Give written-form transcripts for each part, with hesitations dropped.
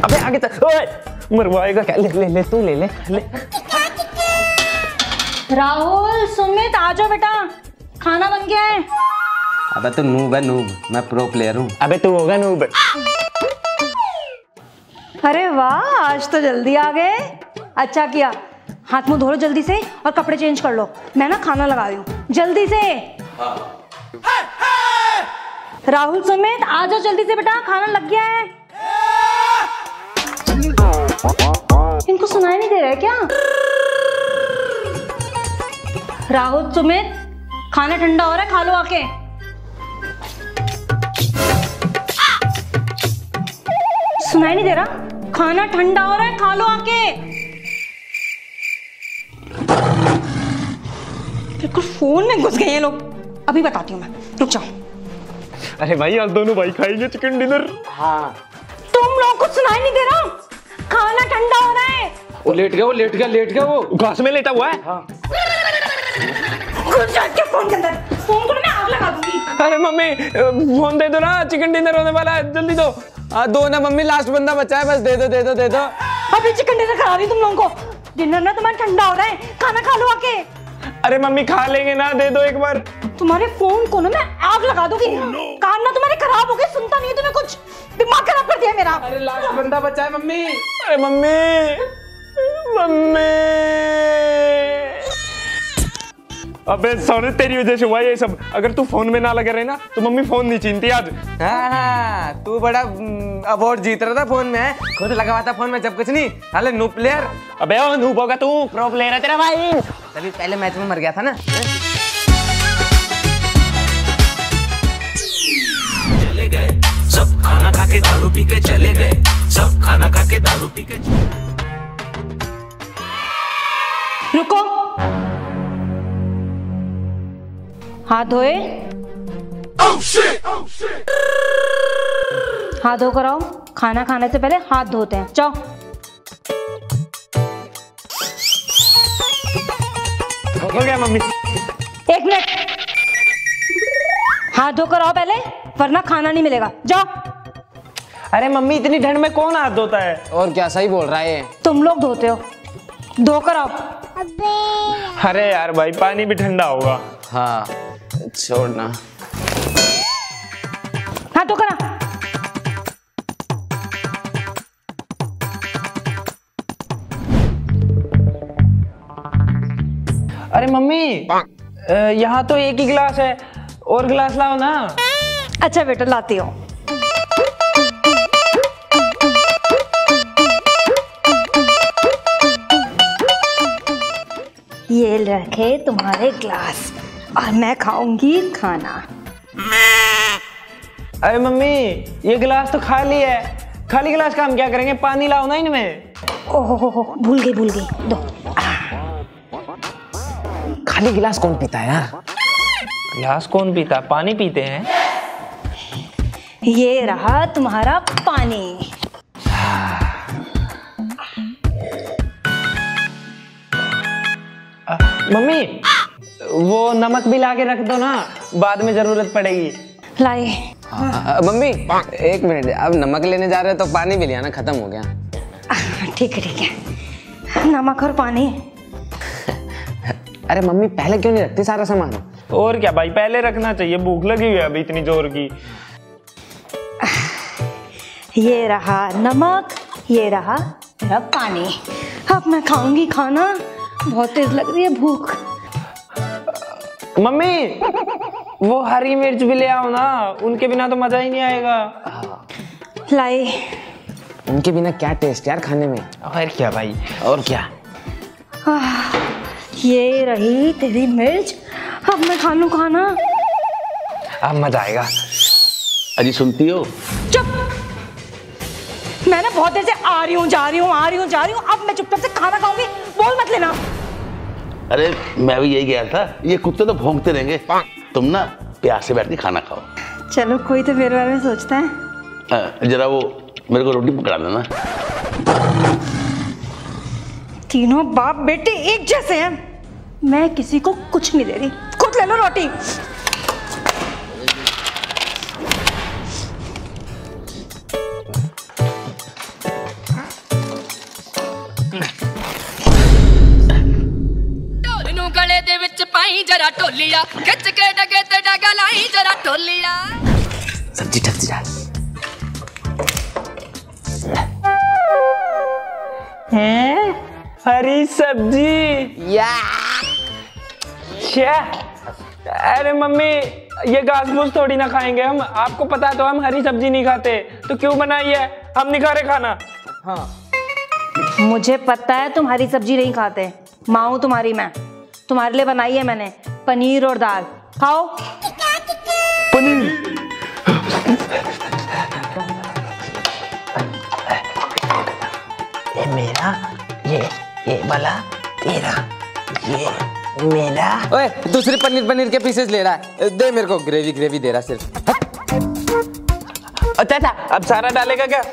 अबे आगे चल। ओए मरवाएगा क्या? ले ले ले तू ले ले ले। राहुल सुमित आ जाओ बेटा, खाना बन गया है। अबे तो नूब है नूब, मैं प्रो प्लेयर हूँ। अबे तू होगा नूब। अरे वाह, आज तो जल्दी आ गए। अच्छा किया, हाथ मुंह धो लो जल्दी से और कपड़े चेंज कर लो। मैं ना खाना लगा रही हूँ, जल्दी से। राहुल सुमित आ जाओ जल्दी से बेटा, खाना लग गया है। इनको सुनाई नहीं दे रहा है क्या? राहुल सुमित खाना ठंडा हो रहा है, खा लो आके। सुनाई नहीं दे रहा? खाना ठंडा हो रहा है, खा लो आके। बिल्कुल फोन में घुस गए ये लोग। अभी बताती हूँ मैं, रुक जाओ। अरे भाई आज दोनों भाई खाएंगे चिकन डिनर। हाँ तुम लोग को सुनाई नहीं दे रहा? खाना ठंडा हो रहा है। वो लेट गया वो घास में लेटा हुआ है। हाँ। घुस जाओ के फोन के अंदर, फोन को मैं आग लगा दूंगी। अरे मम्मी फोन दे दो ना, चिकन डिनर होने वाला है, जल्दी दो। हाँ दो ना मम्मी, लास्ट बंदा बचा है, बस दे दो। अभी चिकन डिनर करा रही तुम लोगों को। डिनर ना तुम्हारा ठंडा हो रहा है, खाना खा लो आके। अरे मम्मी खा लेंगे ना, दे दो एक बार। तुम्हारे फोन को ना मैं आग लगा दूंगी। कान ना तुम्हारे खराब हो गए, सुनता नहीं है तुम्हें कुछ, दिमाग खराब कर दिया मेरा। अरे लास्ट बंदा बचा है मम्मी। अरे मम्मी अबे सोने तेरी वजह से हुआ ये सब। अगर तू फोन में ना लगे रहे ना तो मम्मी फोन नहीं छीनती आज। हाँ तू बड़ा अवार्ड जीत रहा था फोन में, खुद लगा हुआ था फोन में जब कुछ नहीं। अरे नू प्लेयर। अबे ओ नूब होगा तू, प्रो प्लेयर है तेरा भाई। तभी पहले मैच में मर गया था ना। चले गए सब खाना खा के दारू पी के चले गए, सब खाना खा के दारू पी के। रुको, हाथ धोए। हाथ धो कर आओ। खाना खाने से पहले हाथ धोते हैं, जाओ। हो गया मम्मी। एक मिनट, हाथ धो कर आओ पहले, वरना खाना नहीं मिलेगा, जाओ। अरे मम्मी इतनी ठंड में कौन हाथ धोता है? और क्या सही बोल रहा है ये। तुम लोग धोते हो, धोकर आओ। अरे यार भाई पानी भी ठंडा होगा। हाँ छोड़ना। हाथ धोकर आ। अरे मम्मी यहाँ तो एक ही गिलास है, और गिलास लाओ ना। अच्छा बेटा लाती हूँ। ये रखे तुम्हारे ग्लास और मैं खाऊंगी खाना। अरे मम्मी ये गिलास तो खाली है, खाली गिलास का हम क्या करेंगे? पानी लाओ ना इनमें। ओहो भूल गई, दो। खाली गिलास कौन पीता है यार? गिलास कौन पीता? पानी पीते हैं। ये रहा तुम्हारा पानी। मम्मी वो नमक भी ला के रख दो ना, बाद में जरूरत पड़ेगी। लाए। मम्मी एक मिनट, अब नमक लेने जा रहे हो तो पानी भी लिया ना, खत्म हो गया। ठीक है, नमक और पानी। अरे मम्मी पहले क्यों नहीं रखती सारा सामान? और क्या भाई, पहले रखना चाहिए, भूख लगी हुई है अभी इतनी जोर की। ये रहा नमक, ये रहा मेरा पानी। अब मैं खाऊंगी खाना, बहुत तेज लग रही है भूख। मम्मी वो हरी मिर्च भी ले आओ ना, उनके बिना तो मजा ही नहीं आएगा। लाई। उनके बिना क्या टेस्ट यार खाने में। और क्या भाई, और क्या। ये रही तेरी मिर्च, अब मैं खा लूं खाना। अब मजा आएगा। अजी सुनती हो? चुप। मैं ना बहुत देर से आ रही हूँ जा रही हूँ, अब मैं चुपचाप से खाना खाऊंगी, बोल मत लेना। अरे मैं भी यही गया था, ये कुत्ते तो भौंकते रहेंगे, तुम ना प्यार से बैठ के खाना खाओ। चलो कोई तो मेरे बारे में सोचता है। जरा वो मेरे को रोटी पकड़ा देना। तीनों बाप बेटे एक जैसे हैं, मैं किसी को कुछ नहीं दे रही, खुद ले लो रोटी। जरा टोलिया खिच के डगे ते डगा लाई जरा टोलिया। सब्जी ठक जा। हैं? हरी सब्जी या क्या? अरे मम्मी ये घास फूस थोड़ी ना खाएंगे हम, आपको पता तो हम हरी सब्जी नहीं खाते, तो क्यों बनाई है? हम नहीं खा रहे खाना। हाँ मुझे पता है तुम हरी सब्जी नहीं खाते, माँ हूं तुम्हारी मैं, तुम्हारे लिए बनाई है मैंने पनीर और दाल, खाओ। पनीर? ये मेरा, ये वाला तेरा, ये मेरा। ओए दूसरी पनीर के पीसेस ले रहा है, दे मेरे को ग्रेवी दे रहा सिर्फ। अच्छा अब सारा डालेगा क्या?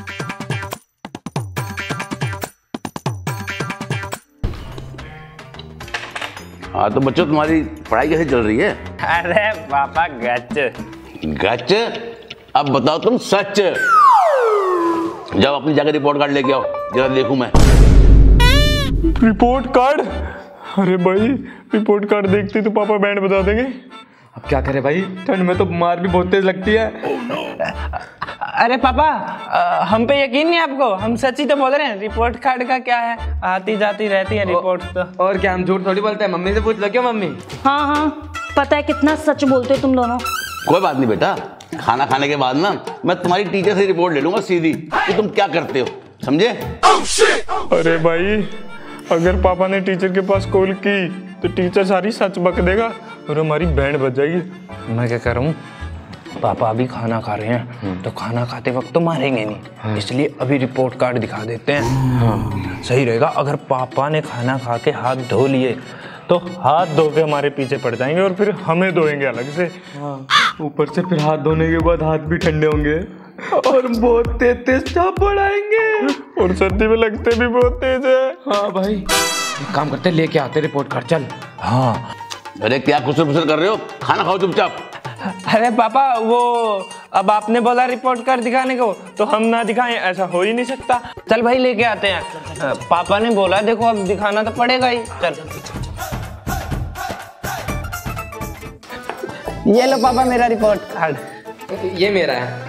हाँ तो बच्चों तुम्हारी पढ़ाई कैसे चल रही है? अरे पापा गच। गच? अब बताओ तुम सच। जाओ अपनी जगह रिपोर्ट कार्ड लेके आओ, जरा देखूं मैं। Report card? अरे भाई रिपोर्ट कार्ड देखते तो पापा बैंड बजा देंगे। अब क्या करे भाई, ठंड में तो मार भी बहुत तेज लगती है। अरे पापा हम पे यकीन नहीं आपको? हम सच ही तो बोल रहे हैं। रिपोर्ट कार्ड का क्या है, आती जाती रहती है रिपोर्ट तो। और क्या, हम झूठ थोड़ी बोलते हैं। मम्मी से पूछ लो। क्यों मम्मी? हाँ पता है कितना सच बोलते हो तुम दोनों। कोई बात नहीं बेटा, खाना खाने के बाद ना मैं तुम्हारी टीचर से रिपोर्ट ले लूंगा सीधी कि तुम क्या करते हो, समझे? अरे भाई अगर पापा ने टीचर के पास कॉल की तो टीचर सारी सच बक देगा और हमारी बैंड बज जाएगी। मैं क्या कर रहा हूँ, पापा अभी खाना खा रहे हैं तो खाना खाते वक्त तो मारेंगे नहीं, इसलिए अभी रिपोर्ट कार्ड दिखा देते हैं। सही रहेगा। अगर पापा ने खाना खा के हाथ धो लिए तो हाथ धो के हमारे पीछे पड़ जाएंगे और फिर हमें धोएंगे अलग से। ऊपर से फिर हाथ धोने के बाद हाथ भी ठंडे होंगे और बहुत तेज चाप बढ़ाएंगे और सर्दी में लगते भी बहुत तेज है। हाँ भाई एक काम करते, लेके आते रिपोर्ट कार्ड। चल। हाँ अरे क्या कुसर फुसर कर रहे हो, खाना खाओ चुपचाप। अरे पापा वो अब आपने बोला रिपोर्ट कार्ड दिखाने को तो हम ना दिखाएं, ऐसा हो ही नहीं सकता। चल भाई लेके आते हैं, पापा ने बोला देखो अब दिखाना तो पड़ेगा ही। चल ये लो पापा मेरा रिपोर्ट कार्ड। ये मेरा है।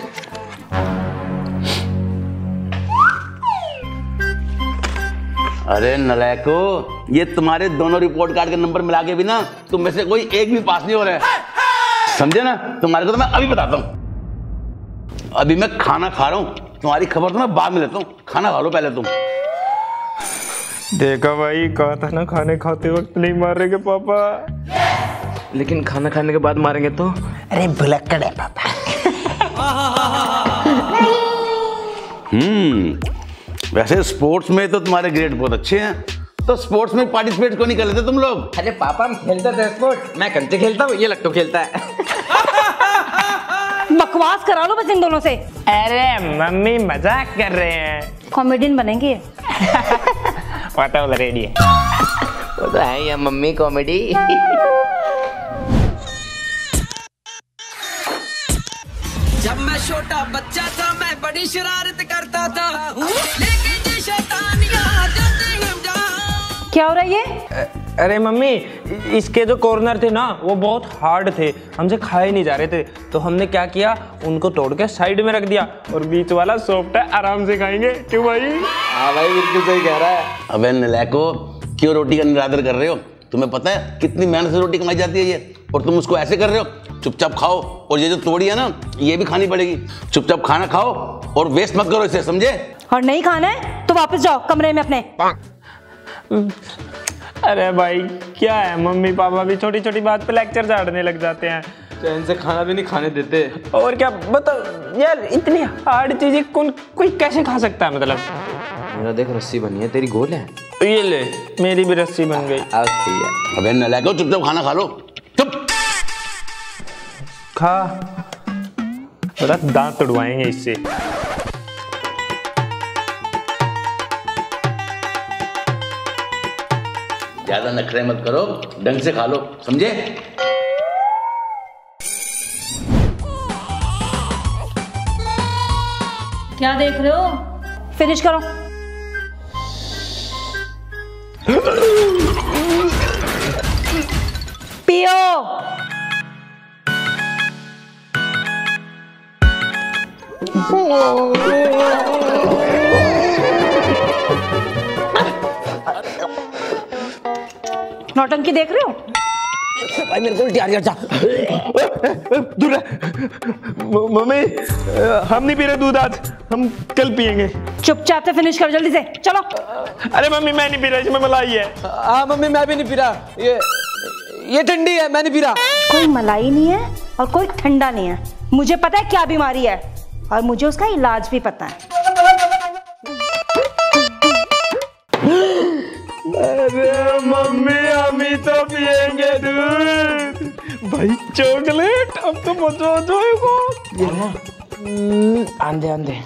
अरे नलायको, ये तुम्हारे दोनों रिपोर्ट कार्ड के नंबर मिला के भी ना तुम में से कोई एक भी पास नहीं हो रहा है, समझे ना? तुम्हारे को तो मैं अभी बताता हूँ। अभी मैं खाना खा रहा हूँ, तुम्हारी खबर तो मैं बाद में लेता हूँ। खाना खा लो पहले तुम। देखा भाई, कहा था ना खाने खाते वक्त नहीं मारेंगे पापा। लेकिन खाना खाने के बाद मारेंगे तो? अरे भुलक्कड़ है पापा। वैसे स्पोर्ट्स में तो तुम्हारे ग्रेड बहुत अच्छे हैं, तो स्पोर्ट्स में पार्टिसिपेट क्यों नहीं कर लेते तुम लोग? अरे पापा हम खेलते थे स्पोर्ट, मैं कंचे खेलता हूँ, ये लट्टू खेलता है। बकवास करा लो बस इन दोनों से। अरे मम्मी मजाक कर रहे हैं। कॉमेडियन बनेंगे। पता वाला रेडी है। वो तो है या मम्मी कॉमेडी। जब मैं छोटा बच्चा था मैं बड़ी शरारत करता था, लेकिन ये शैतानियां जाते हम जहां। क्या हो रहा है ये? अरे मम्मी इसके जो कॉर्नर थे ना वो बहुत हार्ड थे, हमसे खाए नहीं जा रहे थे, तो हमने क्या किया उनको तोड़ के साइड में रख दिया और बीच वाला सॉफ्ट है, आराम से खाएंगे। क्यों भाई? हाँ भाई बिल्कुल सही कह रहा है। अबे नलायको, क्यों रोटी का निरादर कर रहे हो? तुम्हें पता है कितनी मेहनत से रोटी कमाई जाती है ये, और तुम उसको ऐसे कर रहे हो? चुपचाप खाओ, और ये जो तोड़ी है ना ये भी खानी पड़ेगी। चुपचाप खाना खाओ और वेस्ट मत करो इसे, समझे? और नहीं खाना है तो वापस जाओ कमरे में अपने। अरे भाई क्या है, मम्मी पापा भी छोटी छोटी बात पे लेक्चर झाड़ने लग जाते हैं। चैन से खाना भी नहीं खाने देते। और क्या बताओ यार, इतनी हार्ड चीजें कोई कैसे खा सकता है? मतलब मेरा देख रस्सी बनी है, तेरी गोल है। ये ले मेरी भी रस्सी बन गई। अबे नलायको, चुपचाप खाना खा लो, चुप। खा, बड़ा दांत तोड़वाएंगे इससे। ज्यादा नखरे मत करो, ढंग से खा लो, समझे? क्या देख रहे हो? फिनिश करो। पियो। नौटंकी देख रहे हो? भाई मेरे को उल्टी आ रही है। दूर रह। मम्मी हम नहीं पी रहे दूध आज, हम कल पियेंगे। चुपचाप से फिनिश करो जल्दी से, चलो। अरे मम्मी मैं नहीं पी रहा, इसमें मलाई है। हाँ मम्मी मैं भी नहीं पी रहा, ये ठंडी है, मैं नहीं पी रहा। कोई मलाई नहीं है और कोई ठंडा नहीं है। मुझे पता है क्या बीमारी है और मुझे उसका इलाज भी पता है। अरे मम्मी हम ही तो पियेंगे दूध। भाई चॉकलेट, अब तो मजा आ जाएगा। आंधे आंधे।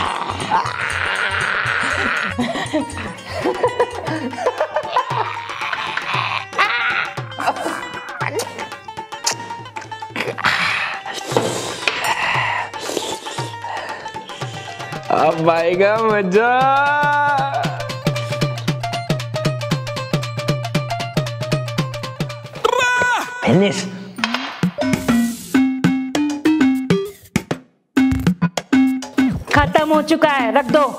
अब आएगा मजा। फिनिश। खत्म हो चुका है, रख दो।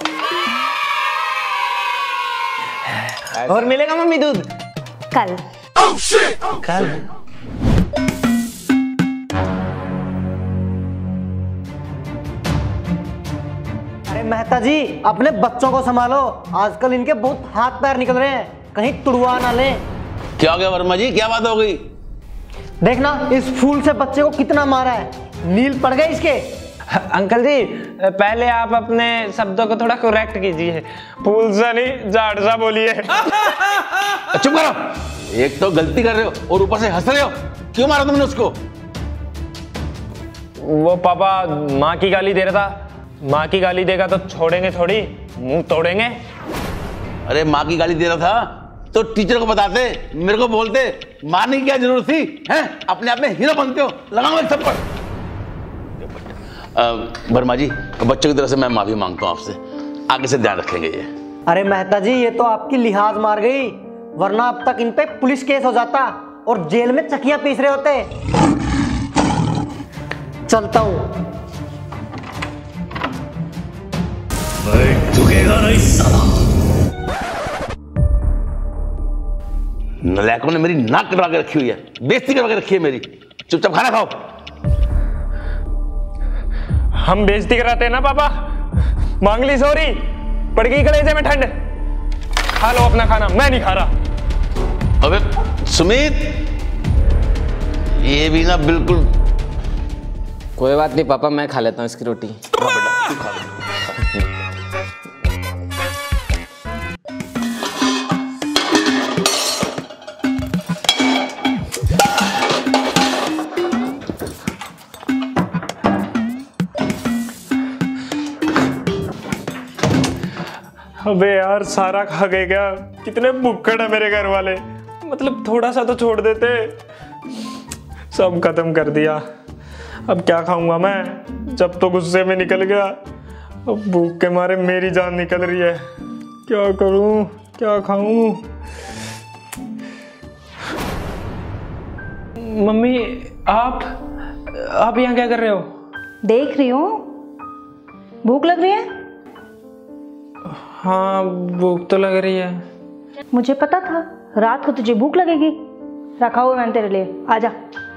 और मिलेगा मम्मी दूध? कल। कल। अरे मेहता जी अपने बच्चों को संभालो, आजकल इनके बहुत हाथ पैर निकल रहे हैं, कहीं तुड़वा ना ले। क्या हो गया वर्मा जी, क्या बात हो गई? देखना इस फूल से बच्चे को कितना मारा है, नील पड़ गए इसके। अंकल जी पहले आप अपने शब्दों को थोड़ा करेक्ट कीजिए, फूल सा नहीं झाड़ सा बोलिए। चुप करो, एक तो गलती कर रहे हो और ऊपर से हंस रहे हो। क्यों मारा तुमने उसको? वो पापा माँ की गाली दे रहा था, माँ की गाली देगा तो छोड़ेंगे थोड़ी, मुंह तोड़ेंगे। अरे माँ की गाली दे रहा था तो टीचर को बताते, मेरे को बोलते, मारने की क्या जरूरत थी? हैं? अपने आप में हीरो बनते हो, लगाओ एक थप्पड़। वर्मा जी बच्चों की तरफ से मैं माफी मांगता हूँ आपसे, आगे से ध्यान रखेंगे ये। अरे मेहता जी ये तो आपकी लिहाज मार गई, वरना अब तक इन पे पुलिस केस हो जाता और जेल में चकियां पीस रहे होते। चलता हूँ। नलायकों ने मेरी नाक कटवा के रखी हुई है, बेइज्जती करवा के रखी है मेरी। चुपचाप खाना खाओ। हम बेइज्जती कराते हैं ना पापा, मांग ली सॉरी, पड़ गई कलेजे में ठंड। खा लो अपना खाना, मैं नहीं खा रहा। अबे सुमित, ये भी ना बिल्कुल। कोई बात नहीं पापा, मैं खा लेता हूँ इसकी रोटी। हाँ बेटा तू खा ले। अबे यार सारा खा गए क्या? कितने भुक्कड़ है मेरे घर वाले, मतलब थोड़ा सा तो छोड़ देते। सब खत्म कर दिया, अब क्या खाऊंगा मैं? जब तो गुस्से में निकल गया, अब भूख के मारे मेरी जान निकल रही है। क्या करूं, क्या खाऊं? मम्मी आप यहाँ क्या कर रहे हो? देख रही हूँ, भूख लग रही है? हाँ भूख तो लग रही है। मुझे पता था रात को तुझे भूख लगेगी, रखा हुआ मैंने तेरे लिए, आजा।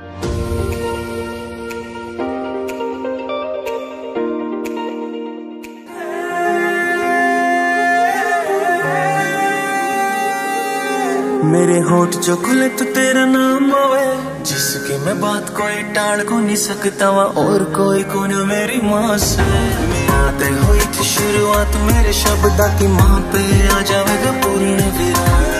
मेरे होठ जो खुले तो तेरा नाम होवे, जिसकी मैं बात कोई टाल को नहीं सकता वा, और कोई कौन मेरी माँ से। मेरा हुई थी शुरुआत मेरे शब्दा की, माँ पे आ जाएगा पूर्ण विराम।